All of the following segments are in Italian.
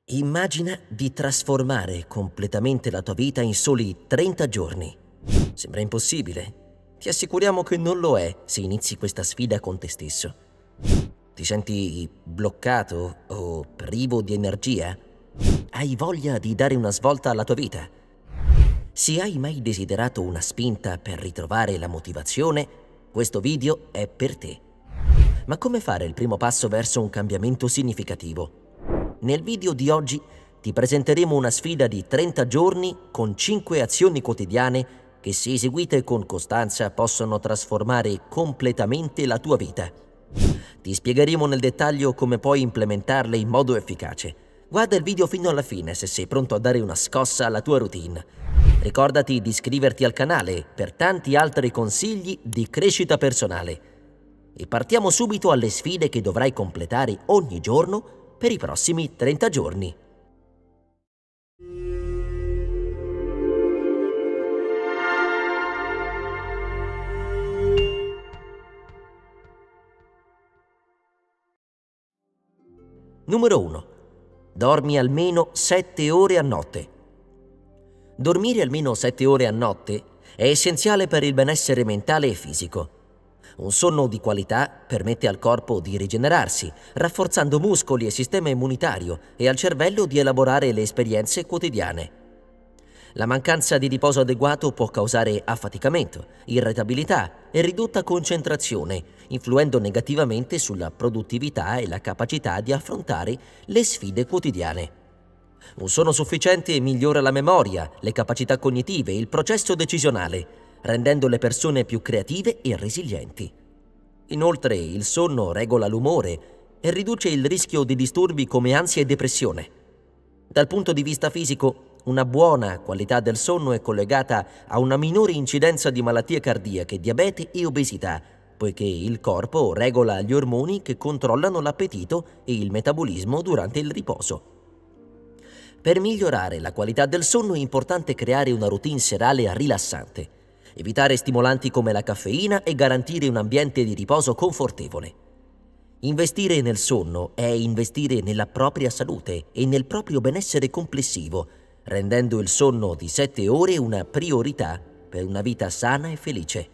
Immagina di trasformare completamente la tua vita in soli 30 giorni. Sembra impossibile. Ti assicuriamo che non lo è se inizi questa sfida con te stesso. Ti senti bloccato o privo di energia? Hai voglia di dare una svolta alla tua vita? Se hai mai desiderato una spinta per ritrovare la motivazione, questo video è per te. Ma come fare il primo passo verso un cambiamento significativo? Nel video di oggi ti presenteremo una sfida di 30 giorni con 5 azioni quotidiane che, se eseguite con costanza, possono trasformare completamente la tua vita. Ti spiegheremo nel dettaglio come puoi implementarle in modo efficace. Guarda il video fino alla fine se sei pronto a dare una scossa alla tua routine. Ricordati di iscriverti al canale per tanti altri consigli di crescita personale. E partiamo subito alle sfide che dovrai completare ogni giorno per i prossimi 30 giorni. Numero 1. Dormi almeno 7 ore a notte. Dormire almeno 7 ore a notte è essenziale per il benessere mentale e fisico. Un sonno di qualità permette al corpo di rigenerarsi, rafforzando muscoli e sistema immunitario, e al cervello di elaborare le esperienze quotidiane. La mancanza di riposo adeguato può causare affaticamento, irritabilità e ridotta concentrazione, influendo negativamente sulla produttività e la capacità di affrontare le sfide quotidiane. Un sonno sufficiente migliora la memoria, le capacità cognitive e il processo decisionale, rendendo le persone più creative e resilienti. Inoltre, il sonno regola l'umore e riduce il rischio di disturbi come ansia e depressione. Dal punto di vista fisico, una buona qualità del sonno è collegata a una minore incidenza di malattie cardiache, diabete e obesità, poiché il corpo regola gli ormoni che controllano l'appetito e il metabolismo durante il riposo. Per migliorare la qualità del sonno è importante creare una routine serale rilassante, evitare stimolanti come la caffeina e garantire un ambiente di riposo confortevole. Investire nel sonno è investire nella propria salute e nel proprio benessere complessivo, rendendo il sonno di 7 ore una priorità per una vita sana e felice.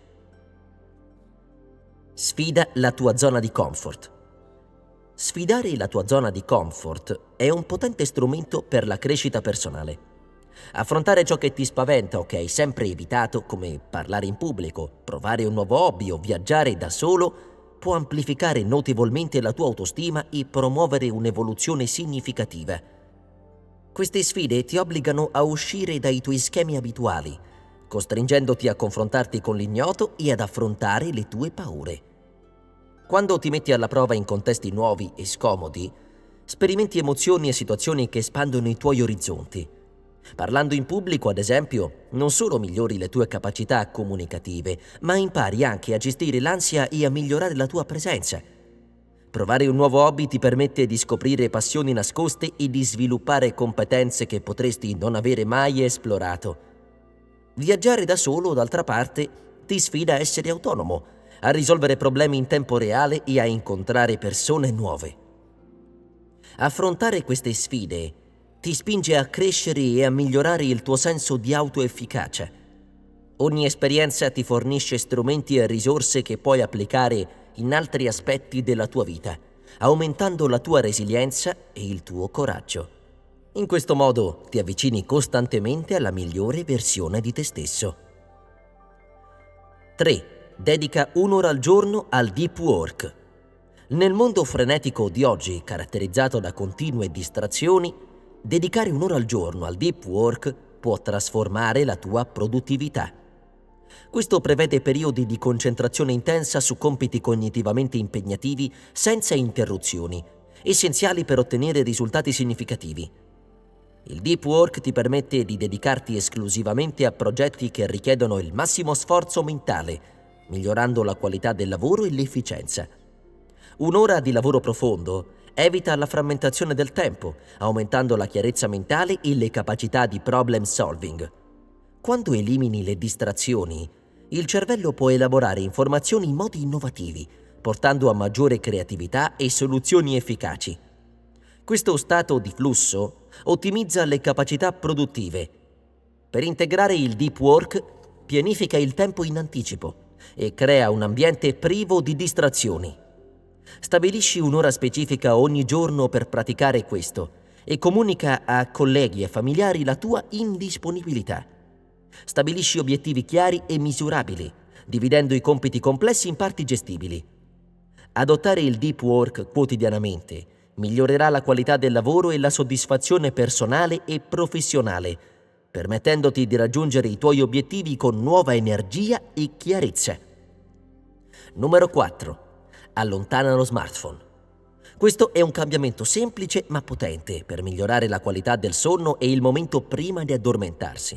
Sfida la tua zona di comfort. Sfidare la tua zona di comfort è un potente strumento per la crescita personale. Affrontare ciò che ti spaventa o che hai sempre evitato, come parlare in pubblico, provare un nuovo hobby o viaggiare da solo, può amplificare notevolmente la tua autostima e promuovere un'evoluzione significativa. Queste sfide ti obbligano a uscire dai tuoi schemi abituali, costringendoti a confrontarti con l'ignoto e ad affrontare le tue paure. Quando ti metti alla prova in contesti nuovi e scomodi, sperimenti emozioni e situazioni che espandono i tuoi orizzonti. Parlando in pubblico, ad esempio, non solo migliori le tue capacità comunicative, ma impari anche a gestire l'ansia e a migliorare la tua presenza. Provare un nuovo hobby ti permette di scoprire passioni nascoste e di sviluppare competenze che potresti non avere mai esplorato. Viaggiare da solo, d'altra parte, ti sfida a essere autonomo, a risolvere problemi in tempo reale e a incontrare persone nuove. Affrontare queste sfide ti spinge a crescere e a migliorare il tuo senso di autoefficacia. Ogni esperienza ti fornisce strumenti e risorse che puoi applicare in altri aspetti della tua vita, aumentando la tua resilienza e il tuo coraggio. In questo modo ti avvicini costantemente alla migliore versione di te stesso. 3. Dedica un'ora al giorno al deep work. Nel mondo frenetico di oggi, caratterizzato da continue distrazioni, dedicare un'ora al giorno al deep work può trasformare la tua produttività. Questo prevede periodi di concentrazione intensa su compiti cognitivamente impegnativi senza interruzioni, essenziali per ottenere risultati significativi. Il deep work ti permette di dedicarti esclusivamente a progetti che richiedono il massimo sforzo mentale, migliorando la qualità del lavoro e l'efficienza. Un'ora di lavoro profondo evita la frammentazione del tempo, aumentando la chiarezza mentale e le capacità di problem solving. Quando elimini le distrazioni, il cervello può elaborare informazioni in modi innovativi, portando a maggiore creatività e soluzioni efficaci. Questo stato di flusso Ottimizza le capacità produttive. Per integrare il deep work, pianifica il tempo in anticipo e crea un ambiente privo di distrazioni. Stabilisci un'ora specifica ogni giorno per praticare questo e comunica a colleghi e familiari la tua indisponibilità. Stabilisci obiettivi chiari e misurabili, dividendo i compiti complessi in parti gestibili. Adottare il deep work quotidianamente migliorerà la qualità del lavoro e la soddisfazione personale e professionale, permettendoti di raggiungere i tuoi obiettivi con nuova energia e chiarezza. Numero 4. Allontana lo smartphone. Questo è un cambiamento semplice ma potente per migliorare la qualità del sonno e il momento prima di addormentarsi.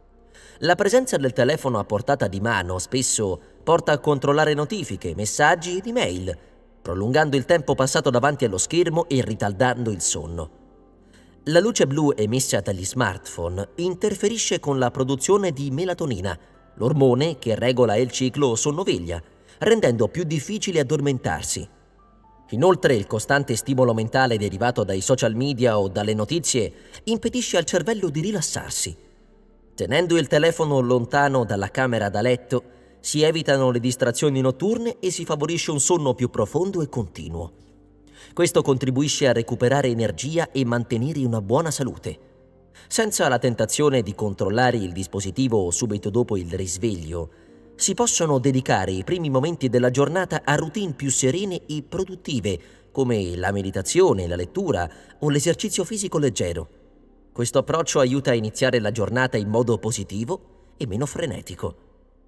La presenza del telefono a portata di mano spesso porta a controllare notifiche, messaggi ed email, prolungando il tempo passato davanti allo schermo e ritardando il sonno. La luce blu emessa dagli smartphone interferisce con la produzione di melatonina, l'ormone che regola il ciclo sonno-veglia, rendendo più difficile addormentarsi. Inoltre, il costante stimolo mentale derivato dai social media o dalle notizie impedisce al cervello di rilassarsi. Tenendo il telefono lontano dalla camera da letto, si evitano le distrazioni notturne e si favorisce un sonno più profondo e continuo. Questo contribuisce a recuperare energia e mantenere una buona salute. Senza la tentazione di controllare il dispositivo subito dopo il risveglio, si possono dedicare i primi momenti della giornata a routine più serene e produttive, come la meditazione, la lettura o l'esercizio fisico leggero. Questo approccio aiuta a iniziare la giornata in modo positivo e meno frenetico.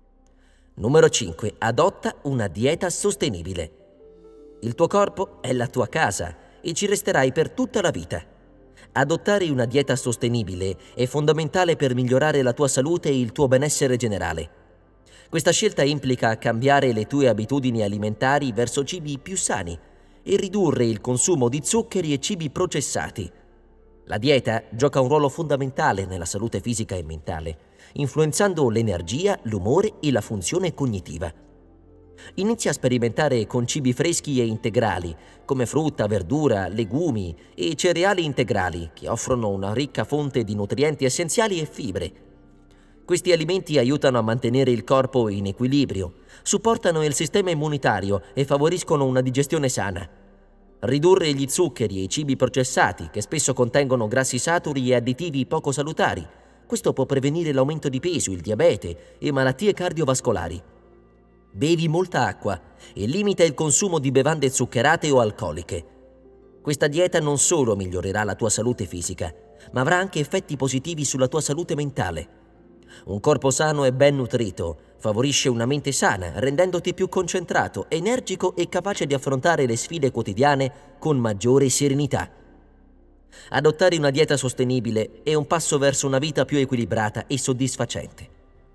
Numero 5. Adotta una dieta sostenibile. Il tuo corpo è la tua casa e ci resterai per tutta la vita. Adottare una dieta sostenibile è fondamentale per migliorare la tua salute e il tuo benessere generale. Questa scelta implica cambiare le tue abitudini alimentari verso cibi più sani e ridurre il consumo di zuccheri e cibi processati. La dieta gioca un ruolo fondamentale nella salute fisica e mentale, influenzando l'energia, l'umore e la funzione cognitiva. Inizia a sperimentare con cibi freschi e integrali, come frutta, verdura, legumi e cereali integrali, che offrono una ricca fonte di nutrienti essenziali e fibre. Questi alimenti aiutano a mantenere il corpo in equilibrio, supportano il sistema immunitario e favoriscono una digestione sana. Ridurre gli zuccheri e i cibi processati, che spesso contengono grassi saturi e additivi poco salutari. Questo può prevenire l'aumento di peso, il diabete e malattie cardiovascolari. Bevi molta acqua e limita il consumo di bevande zuccherate o alcoliche. Questa dieta non solo migliorerà la tua salute fisica, ma avrà anche effetti positivi sulla tua salute mentale. Un corpo sano e ben nutrito favorisce una mente sana, rendendoti più concentrato, energico e capace di affrontare le sfide quotidiane con maggiore serenità. Adottare una dieta sostenibile è un passo verso una vita più equilibrata e soddisfacente.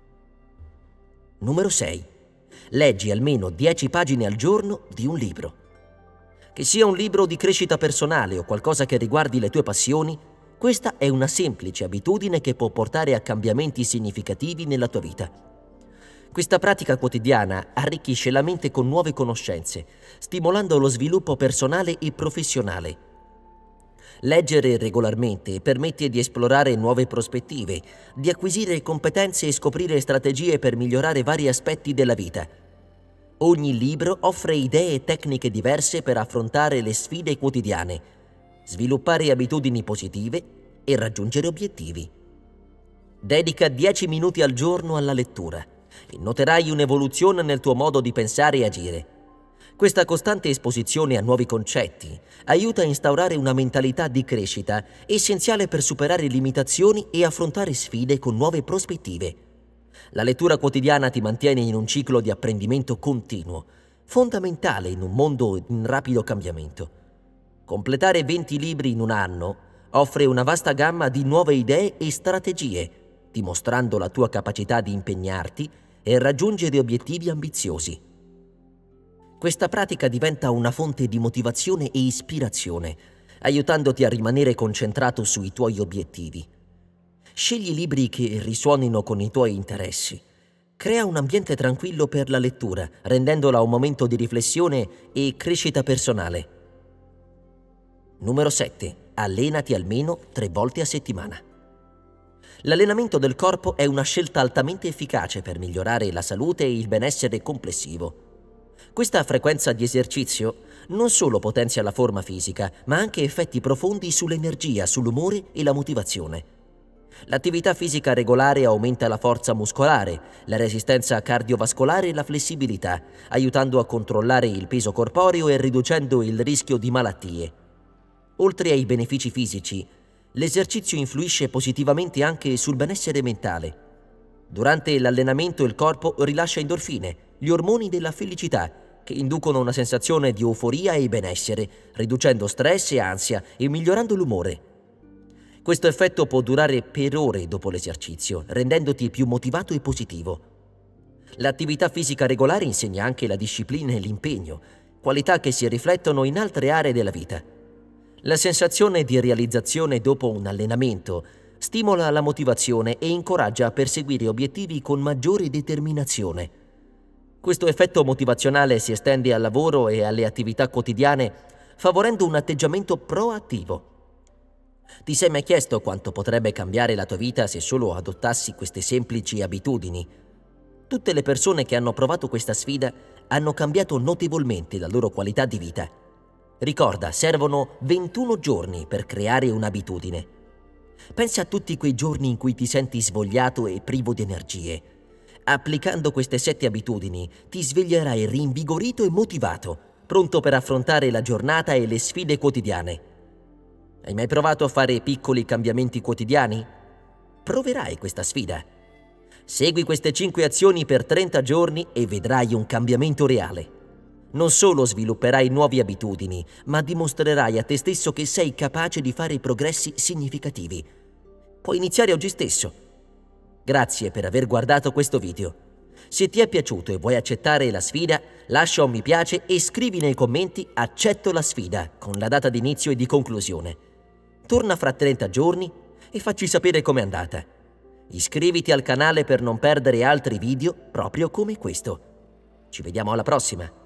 Numero 6. Leggi almeno 10 pagine al giorno di un libro. Che sia un libro di crescita personale o qualcosa che riguardi le tue passioni, questa è una semplice abitudine che può portare a cambiamenti significativi nella tua vita. Questa pratica quotidiana arricchisce la mente con nuove conoscenze, stimolando lo sviluppo personale e professionale. Leggere regolarmente permette di esplorare nuove prospettive, di acquisire competenze e scoprire strategie per migliorare vari aspetti della vita. Ogni libro offre idee e tecniche diverse per affrontare le sfide quotidiane, sviluppare abitudini positive e raggiungere obiettivi. Dedica 10 minuti al giorno alla lettura e noterai un'evoluzione nel tuo modo di pensare e agire. Questa costante esposizione a nuovi concetti aiuta a instaurare una mentalità di crescita essenziale per superare limitazioni e affrontare sfide con nuove prospettive. La lettura quotidiana ti mantiene in un ciclo di apprendimento continuo, fondamentale in un mondo in rapido cambiamento. Completare 20 libri in un anno offre una vasta gamma di nuove idee e strategie, dimostrando la tua capacità di impegnarti e raggiungere obiettivi ambiziosi. Questa pratica diventa una fonte di motivazione e ispirazione, aiutandoti a rimanere concentrato sui tuoi obiettivi. Scegli libri che risuonino con i tuoi interessi. Crea un ambiente tranquillo per la lettura, rendendola un momento di riflessione e crescita personale. Numero 7. Allenati almeno 3 volte a settimana. L'allenamento del corpo è una scelta altamente efficace per migliorare la salute e il benessere complessivo. Questa frequenza di esercizio non solo potenzia la forma fisica, ma ha anche effetti profondi sull'energia, sull'umore e la motivazione. L'attività fisica regolare aumenta la forza muscolare, la resistenza cardiovascolare e la flessibilità, aiutando a controllare il peso corporeo e riducendo il rischio di malattie. Oltre ai benefici fisici, l'esercizio influisce positivamente anche sul benessere mentale. Durante l'allenamento il corpo rilascia endorfine, gli ormoni della felicità, che inducono una sensazione di euforia e benessere, riducendo stress e ansia e migliorando l'umore. Questo effetto può durare per ore dopo l'esercizio, rendendoti più motivato e positivo. L'attività fisica regolare insegna anche la disciplina e l'impegno, qualità che si riflettono in altre aree della vita. La sensazione di realizzazione dopo un allenamento stimola la motivazione e incoraggia a perseguire obiettivi con maggiore determinazione. Questo effetto motivazionale si estende al lavoro e alle attività quotidiane, favorendo un atteggiamento proattivo. Ti sei mai chiesto quanto potrebbe cambiare la tua vita se solo adottassi queste semplici abitudini? Tutte le persone che hanno provato questa sfida hanno cambiato notevolmente la loro qualità di vita. Ricorda, servono 21 giorni per creare un'abitudine. Pensa a tutti quei giorni in cui ti senti svogliato e privo di energie. Applicando queste 7 abitudini, ti sveglierai rinvigorito e motivato, pronto per affrontare la giornata e le sfide quotidiane. Hai mai provato a fare piccoli cambiamenti quotidiani? Proverai questa sfida. Segui queste 5 azioni per 30 giorni e vedrai un cambiamento reale. Non solo svilupperai nuove abitudini, ma dimostrerai a te stesso che sei capace di fare progressi significativi. Puoi iniziare oggi stesso. Grazie per aver guardato questo video. Se ti è piaciuto e vuoi accettare la sfida, lascia un mi piace e scrivi nei commenti "Accetto la sfida" con la data di inizio e di conclusione. Torna fra 30 giorni e facci sapere com'è andata. Iscriviti al canale per non perdere altri video proprio come questo. Ci vediamo alla prossima!